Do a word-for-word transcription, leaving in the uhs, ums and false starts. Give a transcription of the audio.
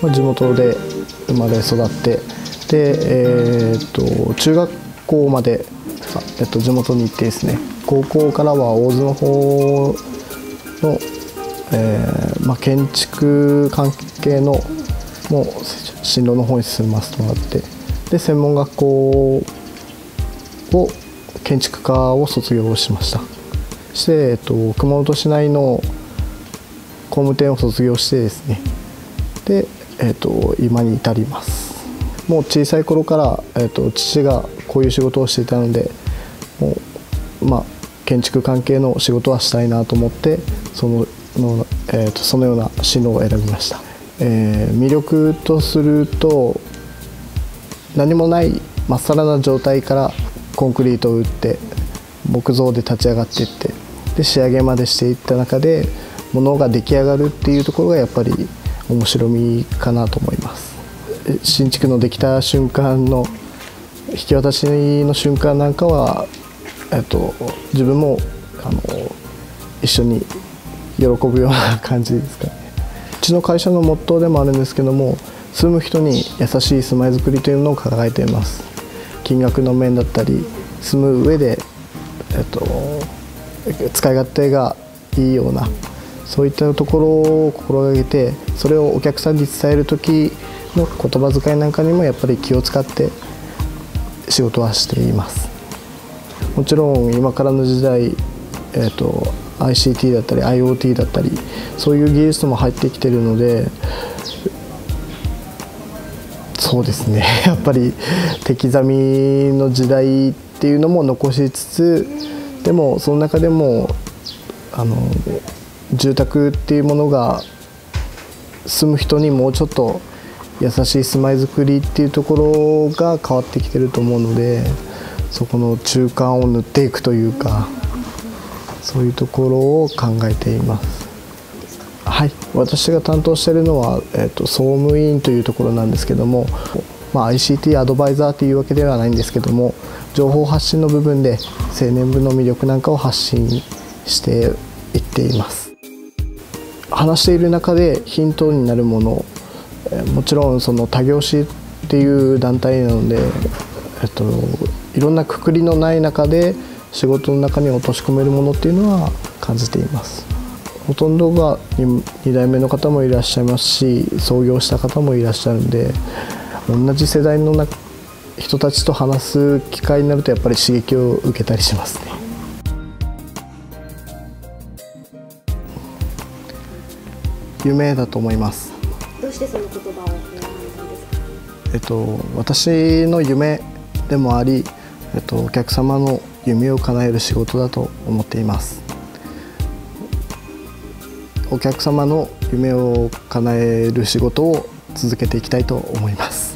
まあ、地元で生まれ育って、で、えー、と中学校まで、えっと、地元に行ってですね、高校からは大津の方の、えーまあ、建築関係のもう進路の方に進ませてもらって、で専門学校を建築科を卒業しました。して、えっと、熊本市内の工務店を卒業してですね、で、えっと、今に至ります。もう小さい頃から、えっと、父がこういう仕事をしていたので、もう、まあ、建築関係の仕事はしたいなと思って、そのの、えっと、そのような進路を選びました。えー、魅力とすると、何もないまっさらな状態からコンクリートを打って木造で立ち上がっていって、で仕上げまでしていった中で物が出来上がるっていうところがやっぱり面白みかなと思います。新築のできた瞬間の引き渡しの瞬間なんかは、えっと、自分もあの一緒に喜ぶような感じですかね。うちの会社のモットーでもあるんですけども、住む人に優しい住まいづくりというのを掲げています。金額の面だったり、住む上で、えっと、使い勝手がいいような、そういったところを心がけて、それをお客さんに伝える時の言葉遣いなんかにもやっぱり気を使って仕事はしています。もちろん今からの時代、えっと、アイシーティー だったり アイオーティー だったり、そういう技術も入ってきているので、そうですね、やっぱり手刻みの時代っていうのも残しつつ、でもその中でもあの住宅っていうものが住む人にもうちょっと優しい住まいづくりっていうところが変わってきてると思うので、そこの中間を縫っていくというか、そういうところを考えています。はい、私が担当しているのは、えーと、総務員というところなんですけども、まあ、アイシーティー アドバイザーというわけではないんですけども、情報発信の部分で青年部の魅力なんかを発信していっています。話している中でヒントになるもの、もちろんその他業種っていう団体なので、えっと、いろんなくくりのない中で仕事の中に落とし込めるものっていうのは感じています。ほとんどがに代目の方もいらっしゃいますし、創業した方もいらっしゃるんで、同じ世代の人たちと話す機会になるとやっぱり刺激を受けたりしますね。夢だと思います。 どうしてその言葉を選ばれたんですか？ えっと、私の夢でもあり、えっと、お客様の夢を叶える仕事だと思っています。お客様の夢を叶える仕事を続けていきたいと思います。